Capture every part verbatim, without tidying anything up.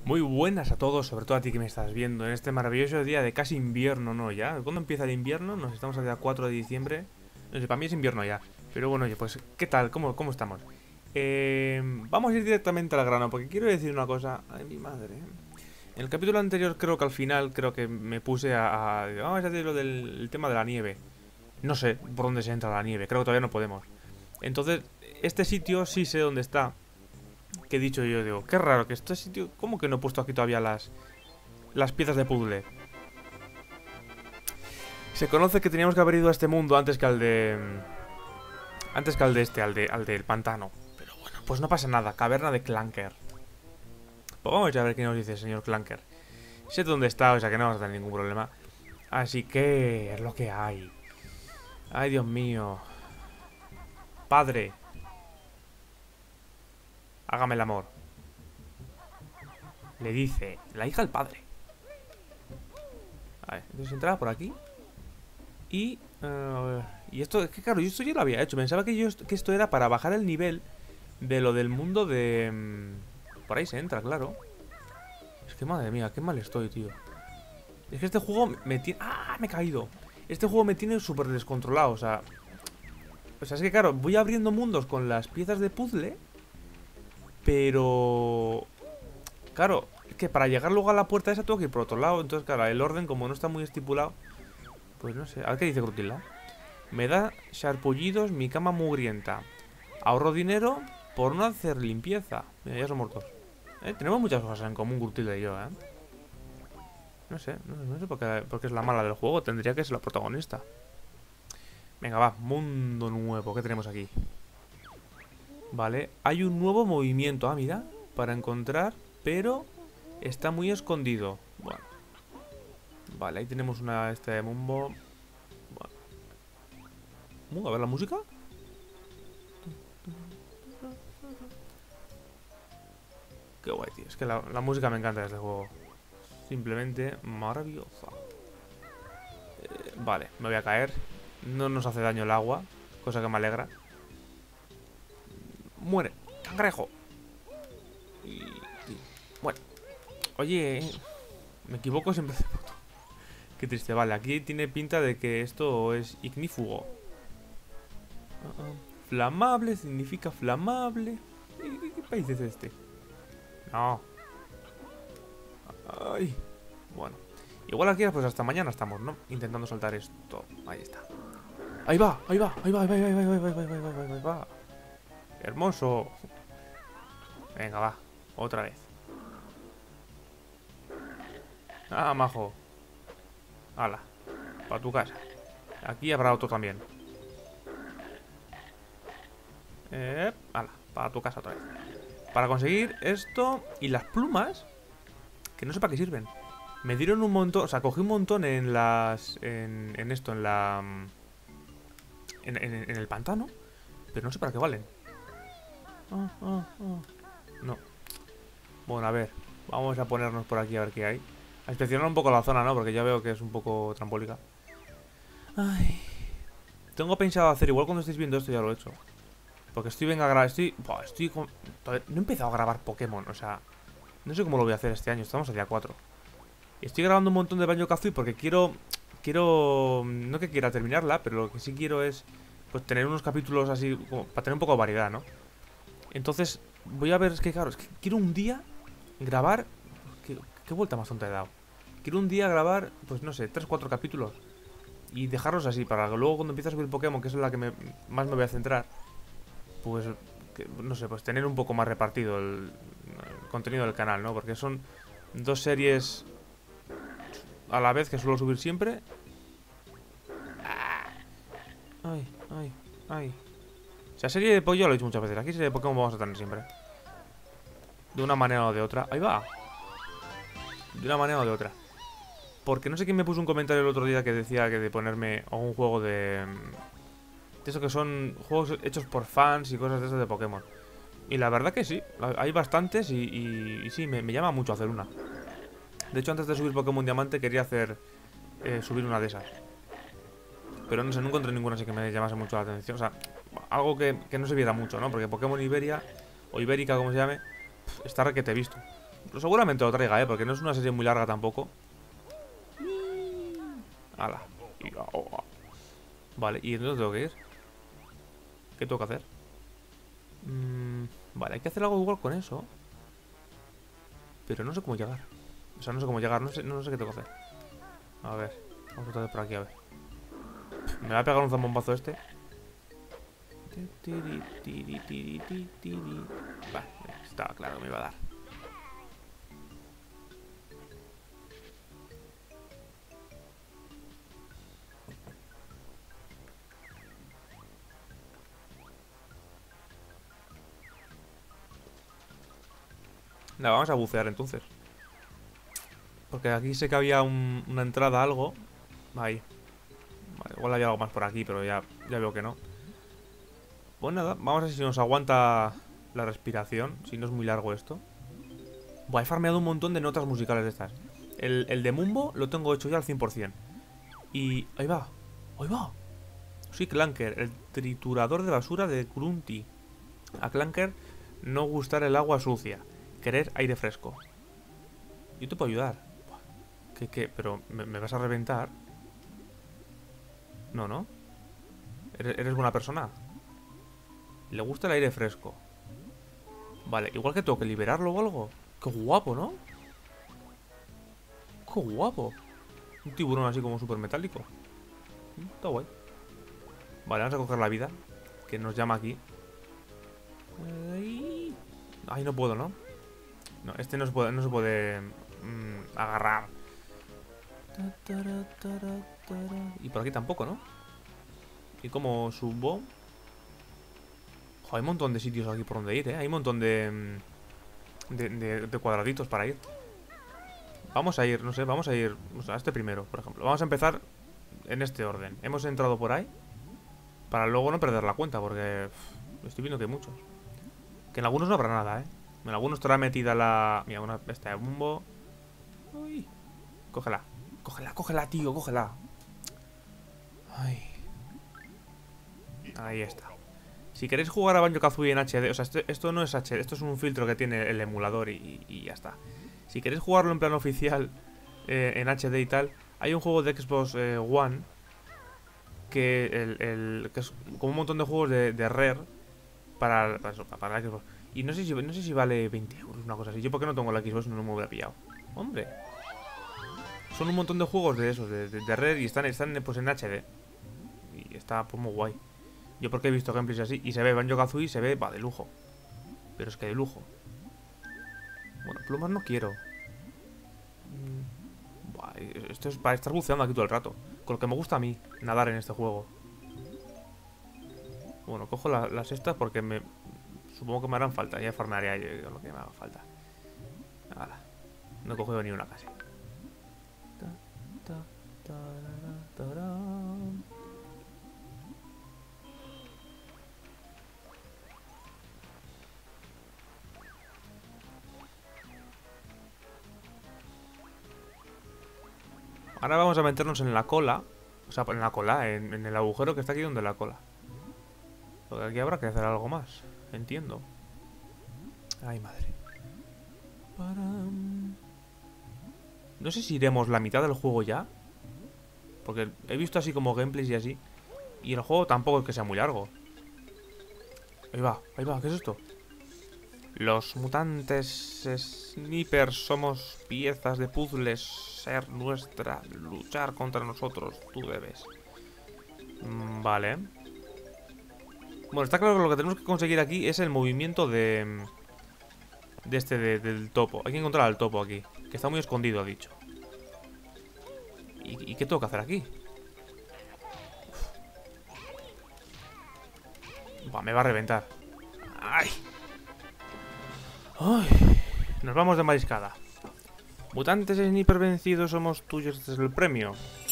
Muy buenas a todos, sobre todo a ti que me estás viendo en este maravilloso día de casi invierno, ¿no? ¿Ya? ¿Cuándo empieza el invierno? Nos estamos al día cuatro de diciembre. No sé, para mí es invierno ya. Pero bueno, oye, pues, ¿qué tal? ¿Cómo, cómo estamos? Eh, vamos a ir directamente al grano, porque quiero decir una cosa. Ay, mi madre. En el capítulo anterior creo que al final, creo que me puse a... a vamos a decir lo del el tema de la nieve. No sé por dónde se entra la nieve, creo que todavía no podemos. Entonces, este sitio sí sé dónde está. Que he dicho yo, digo, qué raro que este sitio... ¿Cómo que no he puesto aquí todavía las... las piezas de puzzle? Se conoce que teníamos que haber ido a este mundo antes que al de... Antes que al de este, al, de, al del pantano. Pero bueno, pues no pasa nada. Caverna de Clanker. Pues vamos a ver qué nos dice el señor Clanker. Sé dónde está, o sea que no vamos a tener ningún problema. Así que es lo que hay. Ay, Dios mío. Padre. Hágame el amor. Le dice la hija al padre. A ver, entonces entraba por aquí. Y... Uh, y esto, es que claro, yo esto ya lo había hecho. Pensaba que, yo, que esto era para bajar el nivel de lo del mundo de... Um, por ahí se entra, claro. Es que madre mía, qué mal estoy, tío. Es que este juego me tiene... ¡Ah! Me he caído. Este juego me tiene súper descontrolado, o sea... O sea, es que claro, voy abriendo mundos con las piezas de puzzle. Pero... Claro, es que para llegar luego a la puerta esa tengo que ir por otro lado. Entonces, claro, el orden como no está muy estipulado... Pues no sé, a ver qué dice Crutila. Me da sarpullidos mi cama mugrienta. Ahorro dinero por no hacer limpieza. Mira, ya somos dos. ¿Eh? Tenemos muchas cosas en común, Crutila y yo, ¿eh? No sé, no, no sé por qué, por qué es la mala del juego. Tendría que ser la protagonista. Venga, va, mundo nuevo. ¿Qué tenemos aquí? Vale, hay un nuevo movimiento. Ah, mira, para encontrar, pero está muy escondido. Bueno. Vale, ahí tenemos una este de Mumbo. Bueno. Uh, a ver la música. Qué guay, tío. Es que la, la música me encanta de este juego. Simplemente maravillosa. Eh, vale, me voy a caer. No nos hace daño el agua, cosa que me alegra. Muere, cangrejo. Y, y, bueno. Oye, me equivoco siempre. Qué triste, vale, aquí tiene pinta de que esto es ignífugo. uh -uh. Flamable significa flamable. ¿Qué, qué país es este? No. Ay. Bueno. Igual aquí pues hasta mañana estamos, ¿no? Intentando saltar esto. Ahí está. Ahí va, ahí va, ahí va, ahí va, ahí va, ahí va, ahí va, ahí va, ahí va, ahí va. Hermoso. Venga, va. Otra vez. Ah, majo. Hala, para tu casa. Aquí habrá otro también. Eh, hala, para tu casa otra vez. Para conseguir esto y las plumas, que no sé para qué sirven. Me dieron un montón, o sea, cogí un montón en las... En, en esto, en la... En, en, en el pantano. Pero no sé para qué valen. Oh, oh, oh. No. Bueno, a ver. Vamos a ponernos por aquí a ver qué hay. A inspeccionar un poco la zona, ¿no? Porque ya veo que es un poco trambólica. Ay. Tengo pensado hacer, igual cuando estéis viendo esto ya lo he hecho. Porque estoy, venga, a grabar, estoy... Buah, estoy con... No he empezado a grabar Pokémon, o sea... No sé cómo lo voy a hacer este año, estamos al día cuatro. Y estoy grabando un montón de Banjo-Kazooie porque quiero... Quiero... No que quiera terminarla, pero lo que sí quiero es... Pues tener unos capítulos así, como para tener un poco de variedad, ¿no? Entonces, voy a ver, es que claro, es que quiero un día grabar... ¿Qué, qué vuelta más tonta he dado? Quiero un día grabar, pues no sé, tres cuatro capítulos. Y dejarlos así, para que luego cuando empiece a subir Pokémon, que es en la que me, más me voy a centrar, pues, que, no sé, pues tener un poco más repartido el, el contenido del canal, ¿no? Porque son dos series a la vez que suelo subir siempre. Ay, ay, ay. O sea, serie de pollo lo he dicho muchas veces. Aquí serie de Pokémon vamos a tener siempre. De una manera o de otra. Ahí va. De una manera o de otra. Porque no sé quién me puso un comentario el otro día que decía que de ponerme algún juego de... De eso que son juegos hechos por fans y cosas de esas de Pokémon. Y la verdad que sí, hay bastantes y, y, y sí, me, me llama mucho hacer una. De hecho, antes de subir Pokémon Diamante quería hacer... Eh, subir una de esas. Pero no sé, no encontré ninguna así que me llamase mucho la atención. O sea, algo que, que no se viera mucho, ¿no? Porque Pokémon Iberia, o Ibérica como se llame, está requete visto. Seguramente lo traiga, ¿eh? Porque no es una serie muy larga tampoco. Hala. Vale, ¿y dónde tengo que ir? ¿Qué tengo que hacer? Mm, vale, hay que hacer algo igual con eso. Pero no sé cómo llegar. O sea, no sé cómo llegar, no sé, no sé qué tengo que hacer. A ver, vamos otra vez por aquí, a ver. Me va a pegar un zambombazo este. Vale, estaba claro que me iba a dar. Nada, vamos a bucear entonces. Porque aquí sé que había un, una entrada, algo. Ahí. Vale, igual había algo más por aquí, pero ya, ya veo que no. Pues nada, vamos a ver si nos aguanta la respiración. Si no es muy largo esto. Buah, he farmeado un montón de notas musicales de estas. El, el de Mumbo lo tengo hecho ya al cien por cien. Y... ahí va. Ahí va. Sí, Clanker, el triturador de basura de Grunty. A Clanker no gustar el agua sucia. Querer aire fresco. Yo te puedo ayudar. ¿Qué, qué? ¿Pero me, me vas a reventar? No, ¿no? ¿Eres, eres buena persona? Le gusta el aire fresco. Vale, igual que tengo que liberarlo o algo. Qué guapo, ¿no? Qué guapo. Un tiburón así como súper metálico. Está guay. Vale, vamos a coger la vida, que nos llama aquí. Ay, Ay no puedo, ¿no? No, este no se puede, no se puede mmm, agarrar. Y por aquí tampoco, ¿no? ¿Y cómo subo? Joder, hay un montón de sitios aquí por donde ir, ¿eh? Hay un montón de, de, de, de cuadraditos para ir. Vamos a ir, no sé, vamos a ir o sea, a este primero, por ejemplo. Vamos a empezar en este orden. Hemos entrado por ahí para luego no perder la cuenta, porque pff, estoy viendo que hay muchos. Que en algunos no habrá nada, ¿eh? En algunos estará metida la... Mira, una... esta de Bumbo. Uy. Cógela. Cógela, cógela, tío, cógela. Ay. Ahí está. Si queréis jugar a Banjo-Kazooie en H D... O sea, esto, esto no es H D, esto es un filtro que tiene el emulador y, y ya está. Si queréis jugarlo en plan oficial, eh, en H D y tal, hay un juego de Xbox eh, One que, el, el, que es como un montón de juegos de, de Rare para, para, eso, para la Xbox. Y no sé si no sé si vale veinte euros, una cosa así. Yo porque no tengo la Xbox no me hubiera pillado. Hombre. Son un montón de juegos de esos, de, de, de Rare y están, están pues en H D. Y está pues muy guay. Yo porque he visto gameplays así y se ve Banjo-Kazooie y se ve, va, de lujo. Pero es que de lujo. Bueno, plumas no quiero. Buah, esto es para estar buceando aquí todo el rato. Con lo que me gusta a mí, nadar en este juego. Bueno, cojo la, las estas porque me... Supongo que me harán falta. Ya farmearé yo lo que me haga falta. Nada. No he cogido ni una casi. Ahora vamos a meternos en la cola. O sea, en la cola, en, en el agujero que está aquí donde la cola. Porque aquí habrá que hacer algo más. Entiendo. Ay, madre. No sé si iremos la mitad del juego ya. Porque he visto así como gameplays y así. Y el juego tampoco es que sea muy largo. Ahí va, ahí va, ¿qué es esto? Los mutantes snipers somos piezas de puzzles. Ser nuestra, luchar contra nosotros. Tú debes. Mm, vale. Bueno, está claro que lo que tenemos que conseguir aquí es el movimiento de... De este, de, del topo. Hay que encontrar al topo aquí. Que está muy escondido, ha dicho. ¿Y, y qué tengo que hacer aquí? Buah, me va a reventar. ¡Ay! ¡Ay! Nos vamos de mariscada. Mutantes sniper vencidos, somos tuyos. Este es el premio.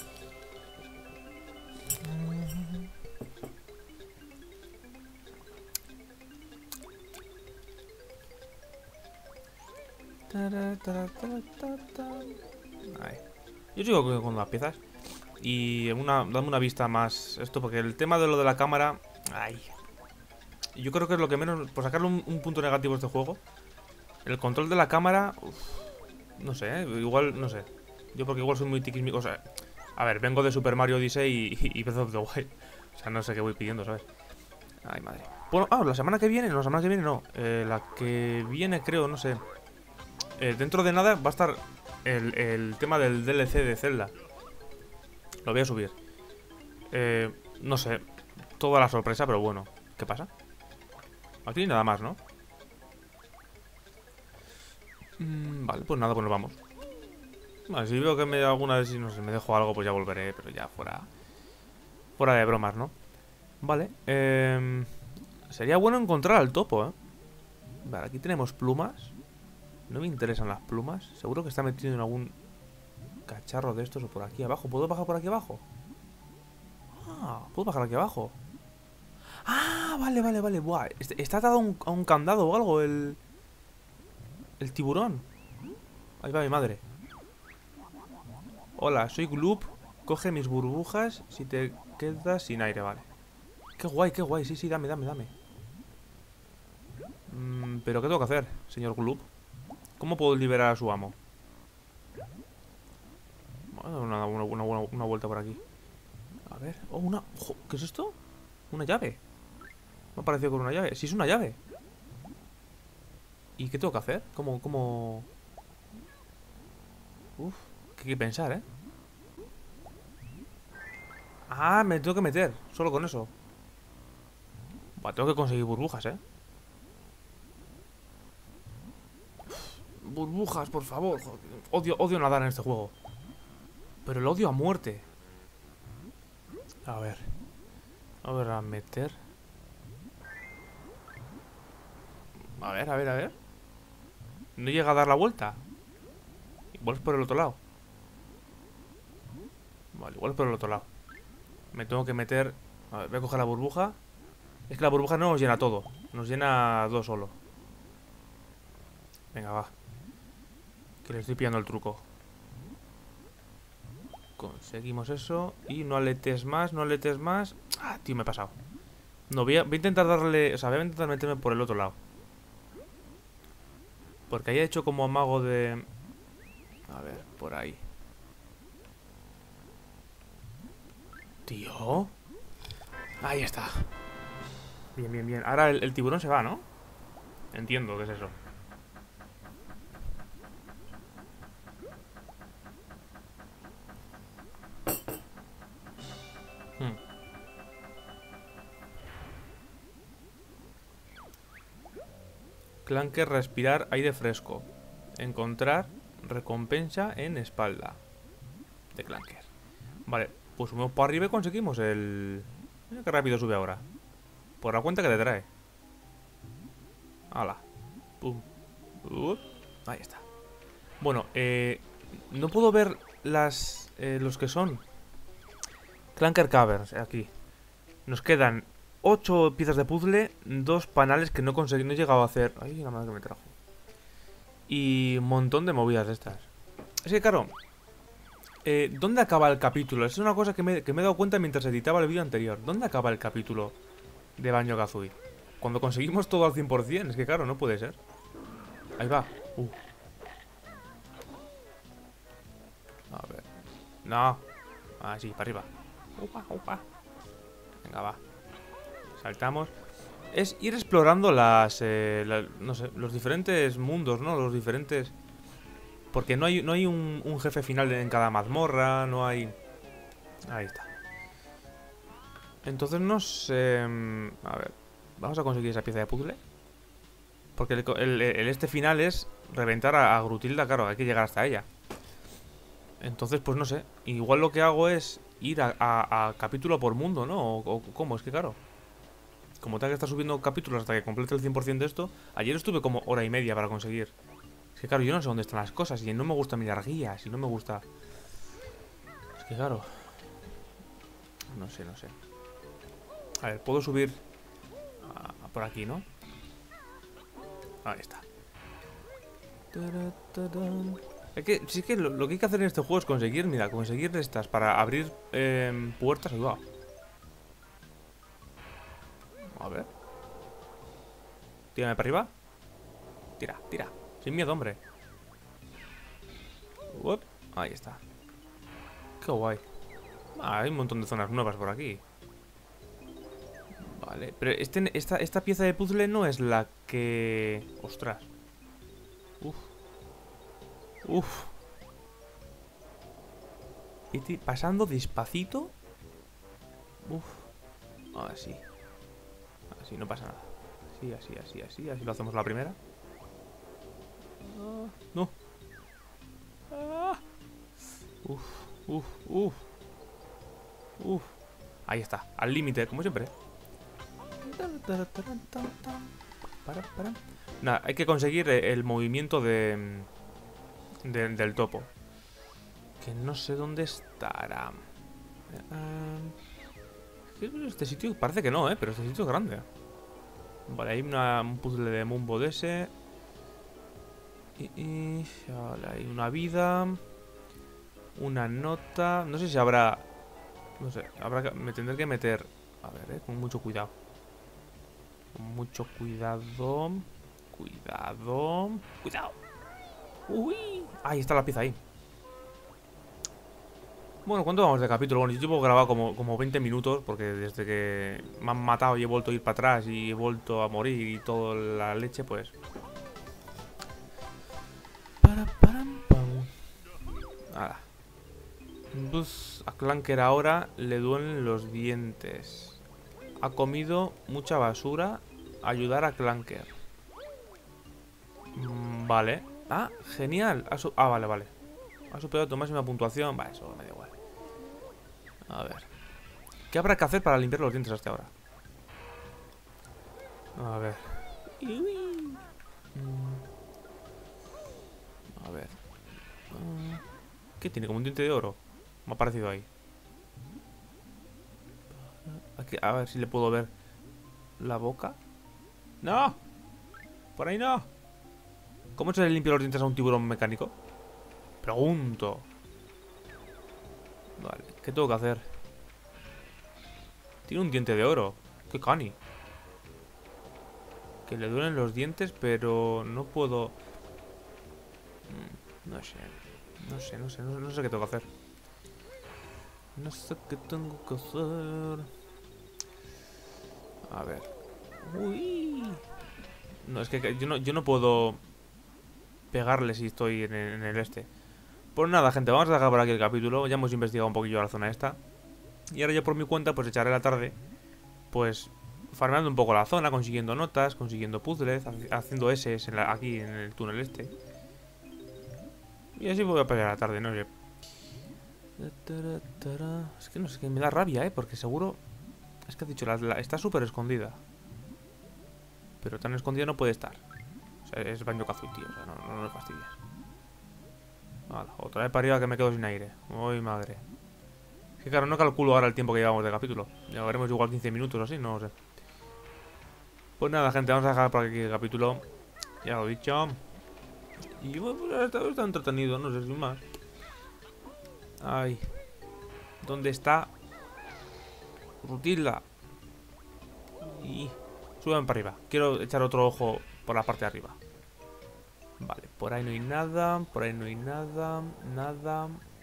Ahí. Yo sigo con las piezas. Y una, dame una vista más esto, porque el tema de lo de la cámara... Ay. Yo creo que es lo que menos... Por sacarle un, un punto negativo a este juego, El control de la cámara... Uf, no sé, ¿eh? Igual, no sé. Yo porque igual soy muy tiquismico. O sea, a ver, vengo de Super Mario Odyssey y, y Breath of the Wild. O sea, no sé qué voy pidiendo, ¿sabes? Ay, madre. Bueno, ah, la semana que viene, no, la semana que viene no. Eh, la que viene, creo, no sé. Eh, dentro de nada va a estar el, el tema del D L C de Zelda. Lo voy a subir. Eh, no sé. Toda la sorpresa, pero bueno. ¿Qué pasa? Aquí nada más, ¿no? Mm, vale, pues nada, pues nos vamos. Vale, si veo que me alguna vez, no sé, me dejo algo, pues ya volveré, pero ya fuera. Fuera de bromas, ¿no? Vale, eh, sería bueno encontrar al topo, ¿eh? Vale, aquí tenemos plumas. No me interesan las plumas. Seguro que está metido en algún cacharro de estos o por aquí abajo. ¿Puedo bajar por aquí abajo? Ah, puedo bajar aquí abajo. Ah, vale, vale, vale. Buah, está atado a un, a un candado o algo el... El tiburón. Ahí va mi madre. Hola, soy Gloop. Coge mis burbujas si te quedas sin aire, vale. Qué guay, qué guay. Sí, sí, dame, dame, dame. Mm, ¿Pero qué tengo que hacer, señor Gloop? ¿Cómo puedo liberar a su amo? Bueno, una, una, una, una vuelta por aquí. A ver. Oh, una... Ojo, ¿qué es esto? Una llave. Me ha parecido con una llave. Sí, es una llave. ¿Y qué tengo que hacer? ¿Cómo, cómo...? Uf, qué hay que pensar, ¿eh? Ah, me tengo que meter. Solo con eso. Buah, tengo que conseguir burbujas, ¿eh? Burbujas, por favor. Joder. Odio, odio nadar en este juego. Pero el odio a muerte. A ver. A ver, a meter. A ver, a ver, a ver. No llega a dar la vuelta. Igual es por el otro lado. Vale, igual es por el otro lado. Me tengo que meter. A ver, voy a coger la burbuja. Es que la burbuja no nos llena todo. Nos llena dos solo. Venga, va. Que le estoy pillando el truco. Conseguimos eso. Y no aletes más, no aletes más. Ah, tío, me he pasado. No, voy a, voy a intentar darle... O sea, voy a intentar meterme por el otro lado. Porque ahí he hecho como amago de... A ver, por ahí. Tío. Ahí está. Bien, bien, bien. Ahora el, el tiburón se va, ¿no? Entiendo qué es eso. Hmm. Clanker, respirar aire fresco. Encontrar recompensa en espalda de Clanker. Vale, pues subimos para arriba y conseguimos el... Mira qué rápido sube ahora. Por la cuenta que te trae. Hala. Pum. Uh, ahí está. Bueno, eh... no puedo ver las... Eh, los que son Clanker Caverns, aquí. Nos quedan ocho piezas de puzzle, dos panales que no conseguí, no he llegado a hacer. Ay, la madre que me trajo. Y un montón de movidas de estas. Es que claro, eh, ¿dónde acaba el capítulo? Es una cosa que me, que me he dado cuenta mientras editaba el vídeo anterior. ¿Dónde acaba el capítulo de Banjo-Kazooie? Cuando conseguimos todo al cien por cien. Es que claro, no puede ser. Ahí va. Uh. A ver. No. Ah, sí, para arriba. Upa, upa. Venga, va. Saltamos. Es ir explorando las, eh, la, no sé, los diferentes mundos, ¿no? Los diferentes... Porque no hay, no hay un, un jefe final en cada mazmorra, no hay... Ahí está. Entonces no sé... A ver, vamos a conseguir esa pieza de puzzle. Porque el, el, el este final es reventar a, a Grutilda, claro, hay que llegar hasta ella. Entonces, pues no sé. Igual lo que hago es ir a, a, a capítulo por mundo, ¿no? O, o ¿cómo? Es que claro... Como tengo que estar subiendo capítulos hasta que complete el cien por cien de esto. Ayer estuve como hora y media para conseguir. Es que claro, yo no sé dónde están las cosas. Y no me gusta mirar guías. Y no me gusta... Es que claro... No sé, no sé. A ver, puedo subir... A, a por aquí, ¿no? Ahí está. Es que, si es que lo, lo que hay que hacer en este juego es conseguir, mira, conseguir estas para abrir eh, puertas. Ayuda. A ver. Tírame para arriba. Tira, tira. Sin miedo, hombre. Uop, ahí está. Qué guay. Ah, hay un montón de zonas nuevas por aquí. Vale, pero este, esta, esta pieza de puzzle no es la que... Ostras. Uf. Uf. Estoy pasando despacito. Uf. Así. Así, no pasa nada. Así, así, así, así. Así lo hacemos la primera. Ah, no. Ah. Uf, uf, uf. Uf. Ahí está, al límite, como siempre. Nada, hay que conseguir el movimiento de, de del topo. Que no sé dónde estará. Uh, este sitio parece que no, ¿eh? Pero este sitio es grande. Vale, hay una, un puzzle de Mumbo de ese. Y, y, vale, hay una vida. Una nota. No sé si habrá... No sé, habrá que, me tendré que meter... A ver, eh, con mucho cuidado. Con mucho cuidado. Cuidado. Cuidado. Uy. Ahí está la pieza ahí. Bueno, ¿cuánto vamos de capítulo? Bueno, yo llevo grabado como, como veinte minutos. Porque desde que me han matado y he vuelto a ir para atrás y he vuelto a morir y toda la leche, pues... Para, para, pam. Nada. Pues a Clanker ahora le duelen los dientes. Ha comido mucha basura. Ayudar a Clanker. Mm, vale. Ah, genial. Ha ah, vale, vale. Ha superado tu máxima puntuación. Vale, eso me da igual. A ver. ¿Qué habrá que hacer para limpiar los dientes hasta ahora? A ver. A ver. ¿Qué tiene? ¿Como un diente de oro? Me ha parecido ahí. Aquí, a ver si le puedo ver la boca. ¡No! Por ahí no. ¿Cómo se le limpia los dientes a un tiburón mecánico? Pregunto. Vale, ¿qué tengo que hacer? Tiene un diente de oro. ¡Qué cani! Que le duelen los dientes, pero no puedo... No sé. No sé, no sé, no sé, no sé qué tengo que hacer. No sé qué tengo que hacer. A ver. Uy. No, es que yo no, yo no puedo pegarle si estoy en el, en el este. Pues nada, gente, vamos a dejar por aquí el capítulo. Ya hemos investigado un poquillo la zona esta. Y ahora yo por mi cuenta pues echaré la tarde, pues farmeando un poco la zona, consiguiendo notas, consiguiendo puzzles, haciendo S en la, aquí en el túnel este. Y así voy a pasar la tarde, no sé. Es que no sé, que me da rabia, ¿eh? Porque seguro... Es que has dicho, la, la, está súper escondida. Pero tan escondida no puede estar. O sea, es Banjo-Kazooie, tío. O sea, no, no, no me fastidies. Vale, otra vez para arriba que me quedo sin aire. Uy, madre. Es que claro, no calculo ahora el tiempo que llevamos de capítulo. Llevaremos igual quince minutos o así, no sé. Pues nada, gente, vamos a dejar por aquí el capítulo. Ya lo he dicho. Y bueno, pues está, está entretenido, no sé si más. Ay. ¿Dónde está? Rutilda. Y... Suban para arriba. Quiero echar otro ojo por la parte de arriba. Vale, por ahí no hay nada. Por ahí no hay nada. Nada.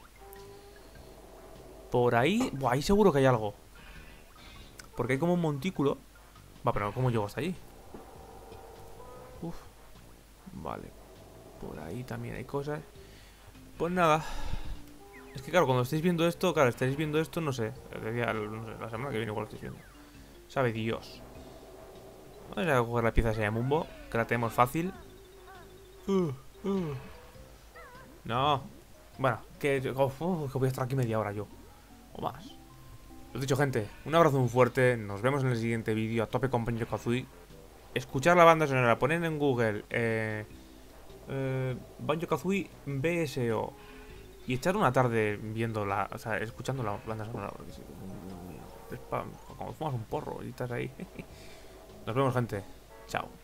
Por ahí... Buah, ahí seguro que hay algo. Porque hay como un montículo. Va, pero ¿cómo llego hasta allí? Uf. Vale. Por ahí también hay cosas. Pues nada. Es que claro, cuando estéis viendo esto, claro, estáis viendo esto, no sé, no sé, la semana que viene igual lo estáis viendo. Sabe Dios. Vamos a coger la pieza esa de Mumbo, que la tenemos fácil. Uh, uh. No. Bueno, que, uh, que voy a estar aquí media hora yo. O más. Lo dicho, gente, un abrazo muy fuerte. Nos vemos en el siguiente vídeo. A tope con Banjo-Kazooie. Escuchar la banda sonora, poner en Google eh, eh, Banjo-Kazooie B S O. Y echar una tarde viendo la, o sea, escuchando la banda sonora. Porque es, es pa, como fumas un porro y estás ahí. Nos vemos, gente. Chao.